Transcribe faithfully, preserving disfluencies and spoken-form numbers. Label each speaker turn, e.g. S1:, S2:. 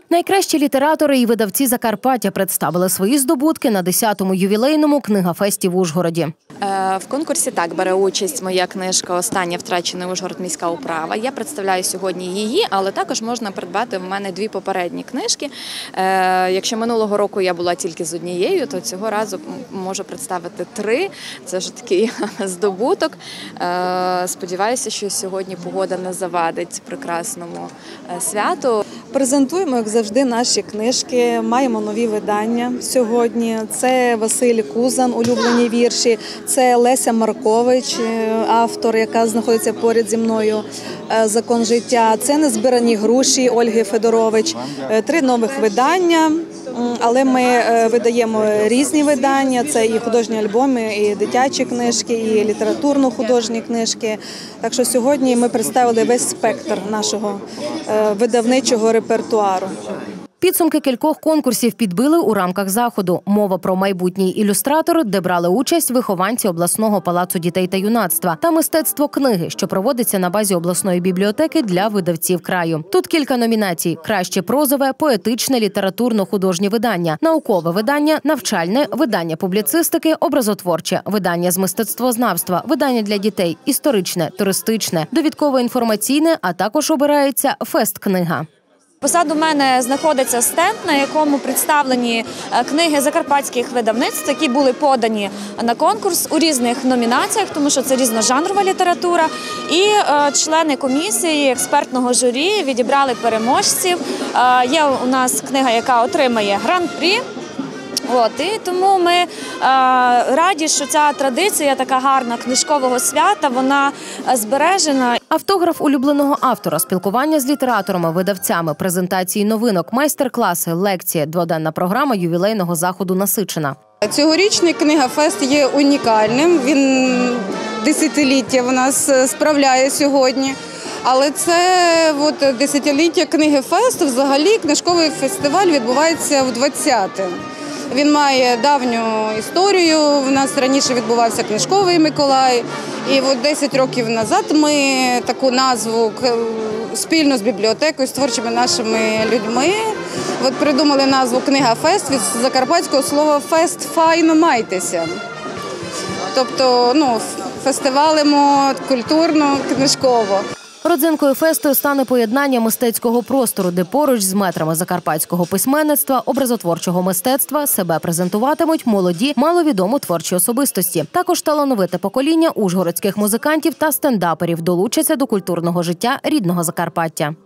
S1: Найкращі літератори і видавці Закарпаття представили свої здобутки на десятому ювілейному книгафесті в Ужгороді.
S2: В конкурсі так бере участь моя книжка «Остання втрачена Ужгород. Міська управа». Я представляю сьогодні її, але також можна придбати в мене дві попередні книжки. Якщо минулого року я була тільки з однією, то цього разу можу представити три. Це вже такий здобуток. Сподіваюся, що сьогодні погода не завадить прекрасному святу.
S3: Презентуємо, як завжди, наші книжки, маємо нові видання сьогодні. Це Василь Кузан, улюблені вірші, це Леся Маркович, автор, яка знаходиться поряд зі мною, «Закон життя», це Незбирані груші Ольги Федорович. Три нових видання, але ми видаємо різні видання, це і художні альбоми, і дитячі книжки, і літературно-художні книжки. Так що сьогодні ми представили весь спектр нашого видавничого репертуару.
S1: Підсумки кількох конкурсів підбили у рамках заходу. Мова про майбутній ілюстратор, де брали участь вихованці обласного палацу дітей та юнацтва, та мистецтво книги, що проводиться на базі обласної бібліотеки для видавців краю. Тут кілька номінацій: краще прозове, поетичне, літературно-художнє видання, наукове видання, навчальне, видання публіцистики, образотворче, видання з мистецтвознавства, видання для дітей, історичне, туристичне, довідково-інформаційне, а також обирається фест-книга.
S4: Позаду мене знаходиться стенд, на якому представлені книги закарпатських видавництв, які були подані на конкурс у різних номінаціях, тому що це різножанрова література. І члени комісії експертного журі відібрали переможців. Є у нас книга, яка отримає гран-прі. От, і тому ми е, раді, що ця традиція така гарна книжкового свята, вона збережена.
S1: Автограф улюбленого автора, спілкування з літераторами, видавцями, презентації новинок, майстер-класи, лекції, дводенна програма ювілейного заходу насичена.
S5: Цьогорічний книгафест є унікальним, він десятиліття в нас справляє сьогодні. Але це от, десятиліття книгифесту, взагалі книжковий фестиваль відбувається в двадцяте. Він має давню історію, у нас раніше відбувався книжковий Миколай. І от десять років назад ми таку назву спільно з бібліотекою, з творчими нашими людьми от придумали назву «Книгафест» від закарпатського слова «фест» – «файно майтеся». Тобто ну, фестивалимо культурно, книжково.
S1: Родзинкою фесту стане поєднання мистецького простору, де поруч з метрами закарпатського письменництва, образотворчого мистецтва себе презентуватимуть молоді, маловідомі творчі особистості. Також талановите покоління ужгородських музикантів та стендаперів долучаться до культурного життя рідного Закарпаття.